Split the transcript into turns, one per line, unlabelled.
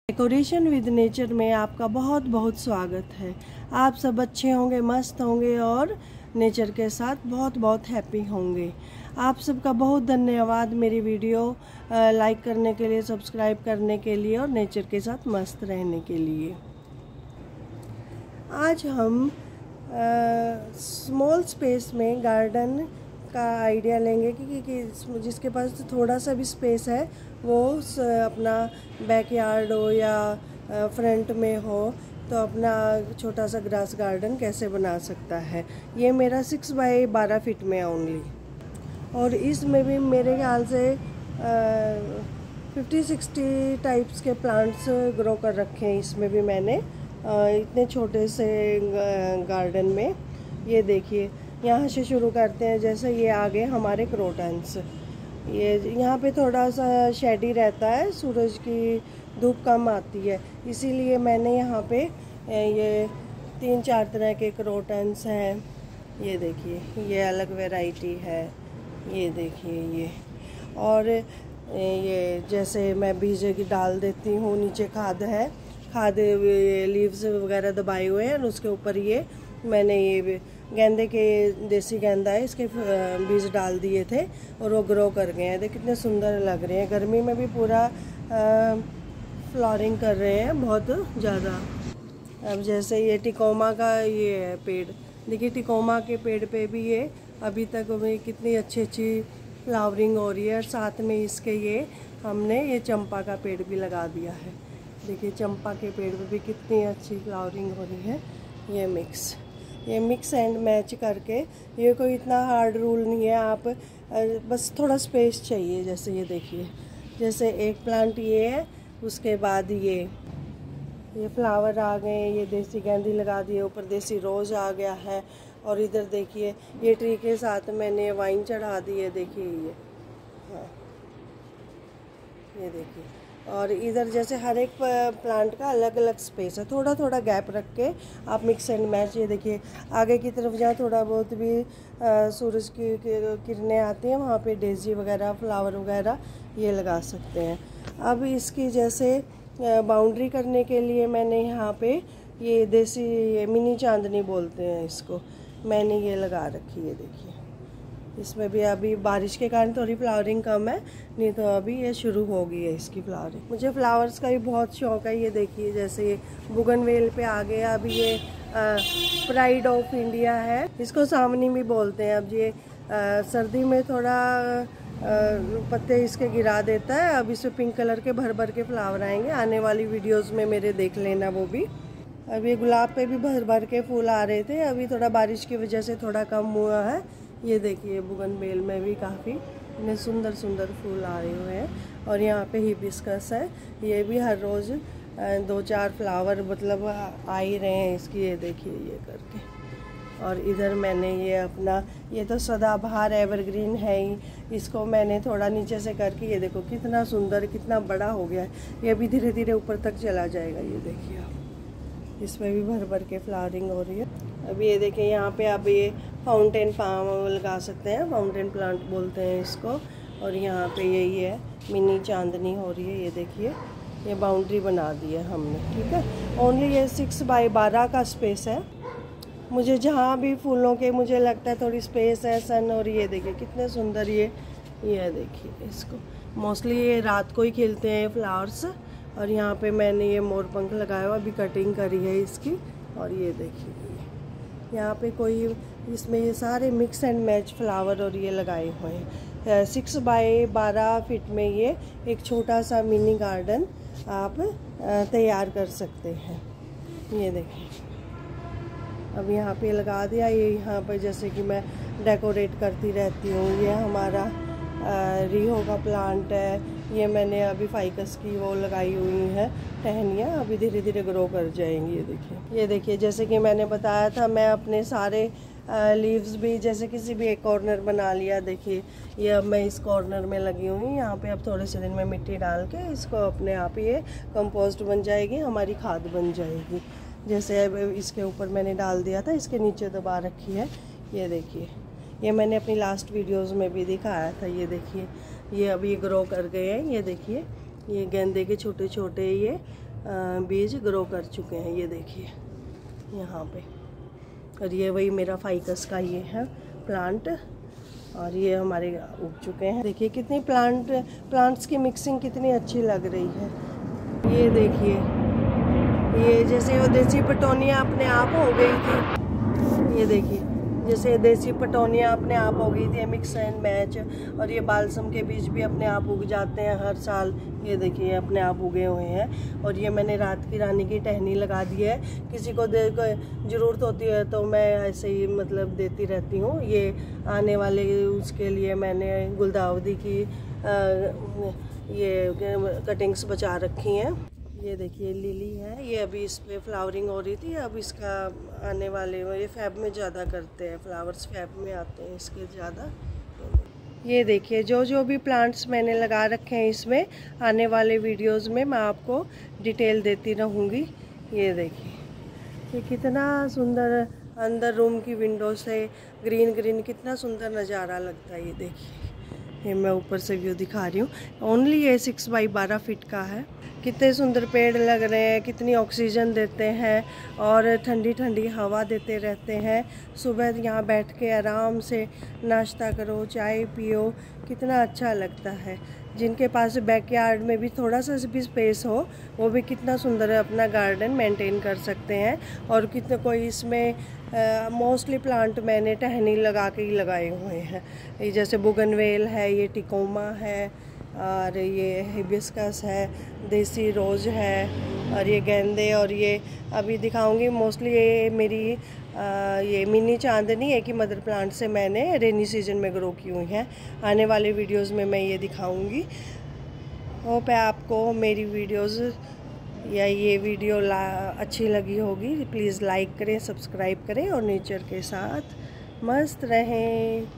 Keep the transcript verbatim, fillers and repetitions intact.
Decoration with nature में आपका बहुत बहुत स्वागत है। आप सब अच्छे होंगे, मस्त होंगे और नेचर के साथ बहुत बहुत हैप्पी होंगे। आप सबका बहुत धन्यवाद मेरी वीडियो लाइक करने के लिए, सब्सक्राइब करने के लिए और नेचर के साथ मस्त रहने के लिए। आज हम स्मॉल स्पेस में गार्डन का आइडिया लेंगे कि, कि, कि जिसके पास थोड़ा सा भी स्पेस है वो अपना बैकयार्ड हो या फ्रंट में हो तो अपना छोटा सा ग्रास गार्डन कैसे बना सकता है। ये मेरा सिक्स बाई बारह फीट में ओनली, और इसमें भी मेरे ख्याल से फिफ्टी सिक्सटी टाइप्स के प्लांट्स ग्रो कर रखे हैं। इसमें भी मैंने आ, इतने छोटे से गार्डन में। ये देखिए, यहाँ से शुरू करते हैं। जैसे ये आगे हमारे क्रोटन्स, ये यहाँ पे थोड़ा सा शेडी रहता है, सूरज की धूप कम आती है, इसीलिए मैंने यहाँ पे ये तीन चार तरह के क्रोटन्स हैं। ये देखिए, ये अलग वैरायटी है। ये देखिए ये, और ये जैसे मैं बीज की डाल देती हूँ, नीचे खाद है, खाद लीव्स वगैरह दबाए हुए हैं, और उसके ऊपर ये मैंने ये गेंदे के देसी गेंदा है, इसके बीज डाल दिए थे और वो ग्रो कर गए हैं। देखिए कितने सुंदर लग रहे हैं। गर्मी में भी पूरा फ्लावरिंग कर रहे हैं बहुत ज़्यादा। अब जैसे ये टिकोमा का ये है पेड़, देखिए टिकोमा के पेड़ पे भी ये अभी तक में कितनी अच्छी अच्छी फ्लावरिंग हो रही है। और साथ में इसके ये हमने ये चंपा का पेड़ भी लगा दिया है। देखिए चंपा के पेड़ पे भी कितनी अच्छी फ्लावरिंग हो रही है। ये मिक्स ये मिक्स एंड मैच करके, ये कोई इतना हार्ड रूल नहीं है, आप बस थोड़ा स्पेस चाहिए। जैसे ये देखिए, जैसे एक प्लांट ये है, उसके बाद ये ये फ्लावर आ गए, ये देसी गेंदी लगा दिए, ऊपर देसी रोज़ आ गया है। और इधर देखिए ये ट्री के साथ मैंने वाइन चढ़ा दी है। देखिए ये, हाँ ये देखिए। और इधर जैसे हर एक प्लांट का अलग अलग स्पेस है, थोड़ा थोड़ा गैप रख के आप मिक्स एंड मैच। ये देखिए आगे की तरफ जहाँ थोड़ा बहुत भी आ, सूरज की किरणें आती हैं, वहाँ पे डेजी वगैरह, फ्लावर वगैरह ये लगा सकते हैं। अब इसकी जैसे बाउंड्री करने के लिए मैंने यहाँ पे ये देसी मिनी चांदनी बोलते हैं इसको, मैंने ये लगा रखी है। देखिए इसमें भी अभी बारिश के कारण थोड़ी फ्लावरिंग कम है, नहीं तो अभी ये शुरू हो गई है इसकी फ्लावरिंग। मुझे फ्लावर्स का भी बहुत शौक है। ये देखिए जैसे ये बुगनवेल पे आ गया। अभी ये प्राइड ऑफ इंडिया है, इसको सावनी भी बोलते हैं। अब ये आ, सर्दी में थोड़ा आ, पत्ते इसके गिरा देता है। अब इसमें पिंक कलर के भर भर के फ्लावर आएंगे। आने वाली वीडियोज़ में मेरे देख लेना वो भी। अब ये गुलाब पे भी भर भर के फूल आ रहे थे, अभी थोड़ा बारिश की वजह से थोड़ा कम हुआ है। ये देखिए बुगनवेल में भी काफ़ी इतने सुंदर सुंदर फूल आ रहे हुए हैं। और यहाँ पे हिबिस्कस है, ये भी हर रोज़ दो चार फ्लावर मतलब आ ही रहे हैं इसकी। ये देखिए ये करके। और इधर मैंने ये अपना, ये तो सदाबहार एवरग्रीन है ही, इसको मैंने थोड़ा नीचे से करके, ये देखो कितना सुंदर, कितना बड़ा हो गया है। ये भी धीरे धीरे ऊपर तक चला जाएगा। ये देखिए आप, इसमें भी भर भर के फ्लावरिंग हो रही है। अभी ये देखिए यहाँ पे आप ये फाउंटेन पाम लगा सकते हैं, फाउंटेन प्लांट बोलते हैं इसको। और यहाँ पे यही है मिनी चांदनी हो रही है। ये देखिए ये बाउंड्री बना दी है हमने, ठीक है। ओनली ये सिक्स बाई बारह का स्पेस है। मुझे जहाँ भी फूलों के मुझे लगता है थोड़ी स्पेस है, सन। और ये देखिए कितने सुंदर ये ये देखिए इसको, मोस्टली ये रात को ही खिलते हैं फ्लावर्स। और यहाँ पे मैंने ये मोर पंख लगाया हुआ, अभी कटिंग करी है इसकी। और ये देखिए यहाँ पे कोई, इसमें ये सारे मिक्स एंड मैच फ्लावर और ये लगाए हुए हैं। सिक्स बाई बारह फीट में ये एक छोटा सा मिनी गार्डन आप तैयार कर सकते हैं। ये देखिए अब यहाँ पे लगा दिया। ये यहाँ पर जैसे कि मैं डेकोरेट करती रहती हूँ। ये हमारा रीहो का प्लांट है, ये मैंने अभी फाइकस की वो लगाई हुई है टहनियाँ, अभी धीरे धीरे ग्रो कर जाएंगी। ये देखिए ये देखिए जैसे कि मैंने बताया था, मैं अपने सारे लीव्स भी जैसे किसी भी एक कॉर्नर बना लिया। देखिए ये अब मैं इस कॉर्नर में लगी हुई, यहाँ पे अब थोड़े से दिन में मिट्टी डाल के इसको अपने आप ये कंपोस्ट बन जाएगी, हमारी खाद बन जाएगी। जैसे अब इसके ऊपर मैंने डाल दिया था, इसके नीचे दबा रखी है। ये देखिए ये मैंने अपनी लास्ट वीडियोस में भी दिखाया था। ये देखिए ये अभी ग्रो कर गए हैं। ये देखिए ये गेंदे के छोटे छोटे ये बीज ग्रो कर चुके हैं, ये देखिए यहाँ पे। और ये वही मेरा फाइकस का ये है प्लांट, और ये हमारे उग चुके हैं। देखिए कितनी प्लांट प्लांट्स की मिक्सिंग कितनी अच्छी लग रही है। ये देखिए, ये जैसे वो देसी पटोनिया अपने आप हो गई थी, ये देखिए जैसे देसी पटोनिया अपने आप हो गई थी, मिक्स एंड मैच। और ये बालसम के बीज भी अपने आप उग जाते हैं हर साल, ये देखिए अपने आप उगे हुए हैं। और ये मैंने रात की रानी की टहनी लगा दी है, किसी को दे ज़रूरत होती है तो मैं ऐसे ही मतलब देती रहती हूँ। ये आने वाले उसके लिए मैंने गुलदाउदी की आ, ये कटिंग्स बचा रखी हैं। ये देखिए लिली है, ये अभी इस पे फ्लावरिंग हो रही थी, अब इसका आने वाले ये फैब में ज़्यादा करते हैं, फ्लावर्स फैब में आते हैं इसके ज़्यादा। ये देखिए जो जो भी प्लांट्स मैंने लगा रखे हैं इसमें, आने वाले वीडियोस में मैं आपको डिटेल देती रहूँगी। ये देखिए ये कितना सुंदर अंदर रूम की विंडो से ग्रीन ग्रीन कितना सुंदर नज़ारा लगता है। ये देखिए, ये मैं ऊपर से व्यू दिखा रही हूँ। ओनली ये सिक्स बाई बारह फीट का है। कितने सुंदर पेड़ लग रहे हैं, कितनी ऑक्सीजन देते हैं और ठंडी ठंडी हवा देते रहते हैं। सुबह यहाँ बैठ के आराम से नाश्ता करो, चाय पियो, कितना अच्छा लगता है। जिनके पास बैकयार्ड में भी थोड़ा सा भी स्पेस हो, वो भी कितना सुंदर अपना गार्डन मेंटेन कर सकते हैं। और कितने कोई इसमें मोस्टली प्लांट मैंने टहनी लगा के ही लगाए हुए हैं। ये जैसे बुगनवेल है, ये टिकोमा है, और ये हिबिस्कस है, देसी रोज़ है, और ये गेंदे, और ये अभी दिखाऊंगी मोस्टली ये मेरी आ, ये मिनी चांदनी है कि मदर प्लांट से मैंने रेनी सीजन में ग्रो की हुई हैं। आने वाले वीडियोस में मैं ये दिखाऊंगी। होप है आपको मेरी वीडियोस या ये वीडियो ला अच्छी लगी होगी। प्लीज़ लाइक करें, सब्सक्राइब करें और नेचर के साथ मस्त रहें।